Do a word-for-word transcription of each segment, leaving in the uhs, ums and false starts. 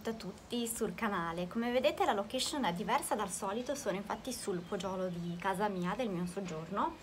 benvenuti a tutti sul canale. Come vedete la location è diversa dal solito, sono infatti sul poggiolo di casa mia, del mio soggiorno,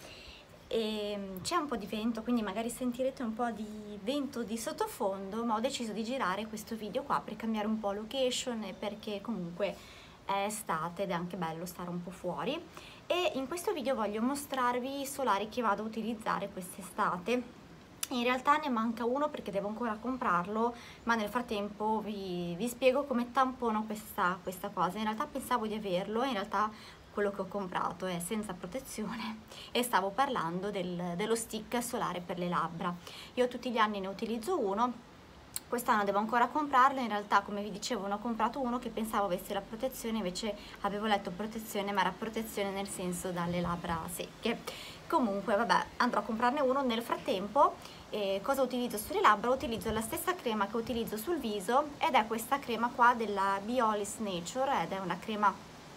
e c'è un po' di vento, quindi magari sentirete un po' di vento di sottofondo, ma ho deciso di girare questo video qua per cambiare un po' location e perché comunque è estate ed è anche bello stare un po' fuori. E in questo video voglio mostrarvi i solari che vado a utilizzare quest'estate. In realtà ne manca uno perché devo ancora comprarlo, ma nel frattempo vi, vi spiego come tampono questa, questa cosa. In realtà pensavo di averlo, in realtà quello che ho comprato è senza protezione e stavo parlando del, dello stick solare per le labbra. Io tutti gli anni ne utilizzo uno, quest'anno devo ancora comprarlo. In realtà, come vi dicevo, ne ho comprato uno che pensavo avesse la protezione, invece avevo letto protezione, ma era protezione nel senso dalle labbra secche. Comunque vabbè, andrò a comprarne uno. Nel frattempo eh, cosa utilizzo sulle labbra? Utilizzo la stessa crema che utilizzo sul viso ed è questa crema qua della Biolis Nature ed è una crema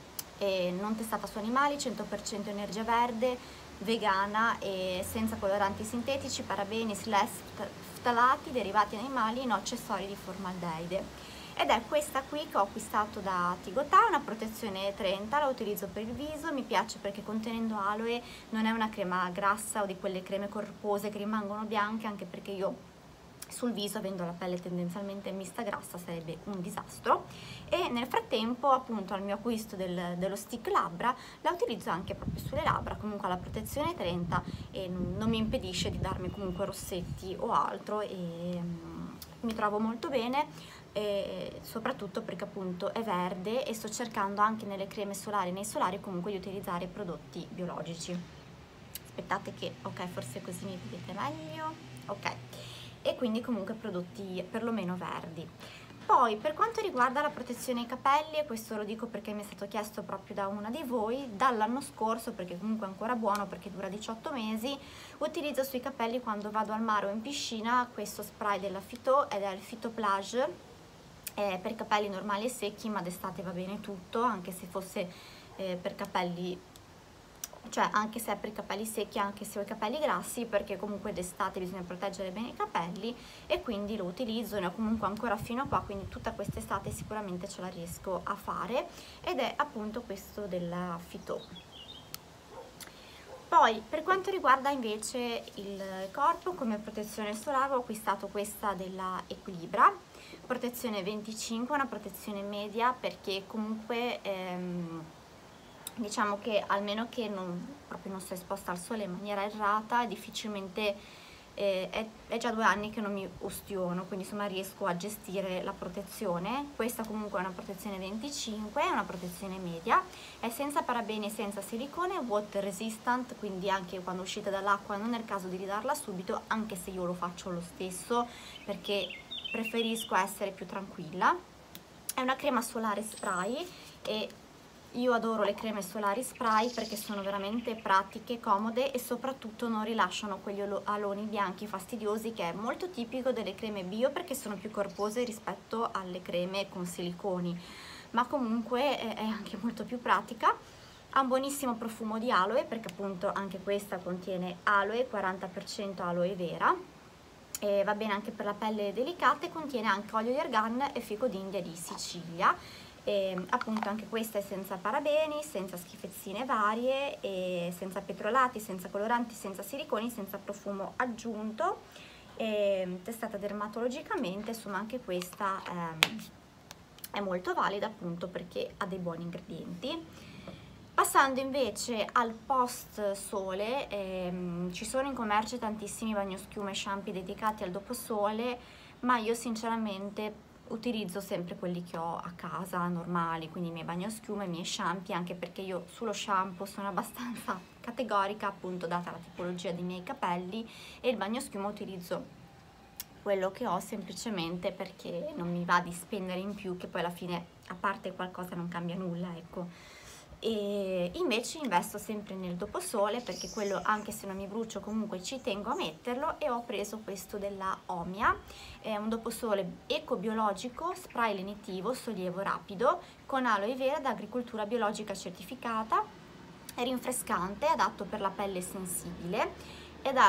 eh, non testata su animali, cento per cento energia verde, vegana e senza coloranti sintetici, parabeni, slash, ftalati, derivati animali e no accessori di formaldeide. Ed è questa qui che ho acquistato da Tigotà, una protezione trenta, la utilizzo per il viso, mi piace perché contenendo aloe non è una crema grassa o di quelle creme corpose che rimangono bianche, anche perché io sul viso, avendo la pelle tendenzialmente mista grassa, sarebbe un disastro. E nel frattempo, appunto, al mio acquisto del, dello stick labbra la utilizzo anche proprio sulle labbra. Comunque ha la protezione trenta e non mi impedisce di darmi comunque rossetti o altro, e um, mi trovo molto bene, e soprattutto perché appunto è verde e sto cercando anche nelle creme solari, nei solari comunque di utilizzare prodotti biologici. Aspettate che, ok, forse così mi vedete meglio, ok, e quindi comunque prodotti perlomeno verdi. Poi per quanto riguarda la protezione ai capelli, e questo lo dico perché mi è stato chiesto proprio da una di voi, dall'anno scorso, perché comunque è ancora buono perché dura diciotto mesi, utilizzo sui capelli quando vado al mare o in piscina questo spray della Phyto ed è il Phytoplage. È per capelli normali e secchi, ma d'estate va bene tutto, anche se fosse eh, per capelli, cioè anche se è per i capelli secchi, anche se ho i capelli grassi, perché comunque d'estate bisogna proteggere bene i capelli e quindi lo utilizzo, ne ho comunque ancora fino a qua, quindi tutta quest'estate sicuramente ce la riesco a fare, ed è appunto questo della Phyto. Poi per quanto riguarda invece il corpo, come protezione solare ho acquistato questa della Equilibra, protezione venticinque, una protezione media, perché comunque ehm, diciamo che almeno che non, proprio non sto esposta al sole in maniera errata, difficilmente eh, è, è già due anni che non mi ustiono, quindi insomma riesco a gestire la protezione. Questa comunque è una protezione venticinque, è una protezione media, è senza parabeni e senza silicone, water resistant, quindi anche quando uscite dall'acqua non è il caso di ridarla subito, anche se io lo faccio lo stesso perché preferisco essere più tranquilla. È una crema solare spray e io adoro le creme solari spray perché sono veramente pratiche, comode e soprattutto non rilasciano quegli aloni bianchi fastidiosi, che è molto tipico delle creme bio perché sono più corpose rispetto alle creme con siliconi, ma comunque è anche molto più pratica. Ha un buonissimo profumo di aloe perché appunto anche questa contiene aloe, quaranta per cento aloe vera, e va bene anche per la pelle delicata, e contiene anche olio di argan e fico d'India di Sicilia. E appunto anche questa è senza parabeni, senza schifezzine varie, e senza petrolati, senza coloranti, senza siliconi, senza profumo aggiunto, e testata dermatologicamente. Insomma anche questa ehm, è molto valida appunto perché ha dei buoni ingredienti. Passando invece al post sole, ehm, ci sono in commercio tantissimi bagnoschiume e shampoo dedicati al dopo sole, ma io sinceramente utilizzo sempre quelli che ho a casa normali, quindi i miei bagnoschiume, i miei shampoo, anche perché io sullo shampoo sono abbastanza categorica appunto data la tipologia dei miei capelli, e il bagnoschiuma utilizzo quello che ho semplicemente perché non mi va di spendere in più, che poi alla fine a parte qualcosa non cambia nulla, ecco. E invece investo sempre nel doposole perché quello, anche se non mi brucio, comunque ci tengo a metterlo, e ho preso questo della Omia, è un doposole ecobiologico, spray lenitivo, sollievo rapido con aloe vera da agricoltura biologica certificata, è rinfrescante, adatto per la pelle sensibile ed ha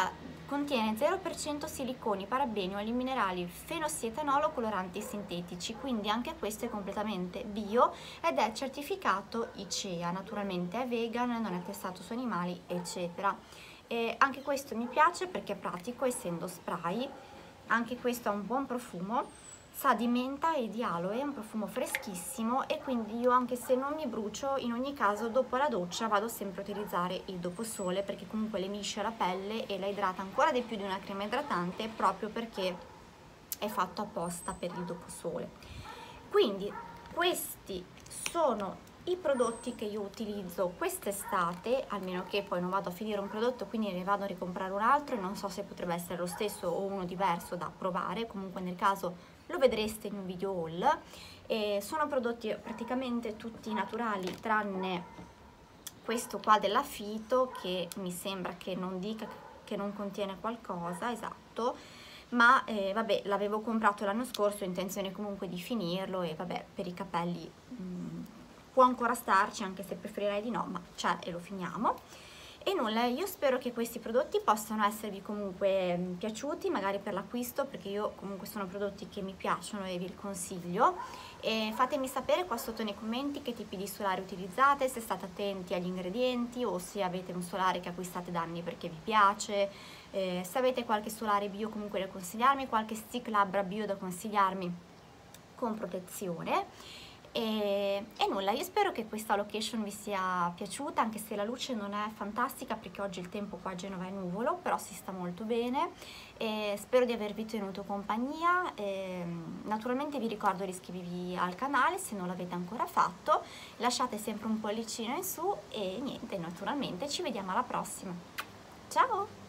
contiene zero per cento siliconi, parabeni, oli minerali, fenossietanolo, coloranti sintetici, quindi anche questo è completamente bio ed è certificato I C E A, naturalmente è vegan, non è testato su animali, eccetera. E anche questo mi piace perché è pratico, essendo spray. Anche questo ha un buon profumo, sa di menta e di aloe, è un profumo freschissimo, e quindi io, anche se non mi brucio, in ogni caso dopo la doccia vado sempre a utilizzare il doposole, perché comunque lemisce la pelle e la idrata ancora di più di una crema idratante, proprio perché è fatto apposta per il doposole. Quindi questi sono i prodotti che io utilizzo quest'estate, almeno che poi non vado a finire un prodotto, quindi ne vado a ricomprare un altro e non so se potrebbe essere lo stesso o uno diverso da provare. Comunque nel caso lo vedrete in un video haul. E sono prodotti praticamente tutti naturali, tranne questo qua della Fito, che mi sembra che non dica che non contiene qualcosa, esatto, ma eh, vabbè, l'avevo comprato l'anno scorso, ho intenzione comunque di finirlo, e vabbè, per i capelli mh, può ancora starci, anche se preferirei di no, ma c'è e lo finiamo. E nulla, io spero che questi prodotti possano esservi comunque mh, piaciuti, magari per l'acquisto, perché io comunque sono prodotti che mi piacciono e vi consiglio. E fatemi sapere qua sotto nei commenti che tipi di solare utilizzate, se state attenti agli ingredienti o se avete un solare che acquistate da anni perché vi piace, eh, se avete qualche solare bio comunque da consigliarmi, qualche stick labbra bio da consigliarmi con protezione. E, e nulla, io spero che questa location vi sia piaciuta, anche se la luce non è fantastica perché oggi il tempo qua a Genova è nuvolo, però si sta molto bene. E spero di avervi tenuto compagnia. E, naturalmente vi ricordo di iscrivervi al canale se non l'avete ancora fatto, lasciate sempre un pollicino in su e niente, naturalmente ci vediamo alla prossima. Ciao!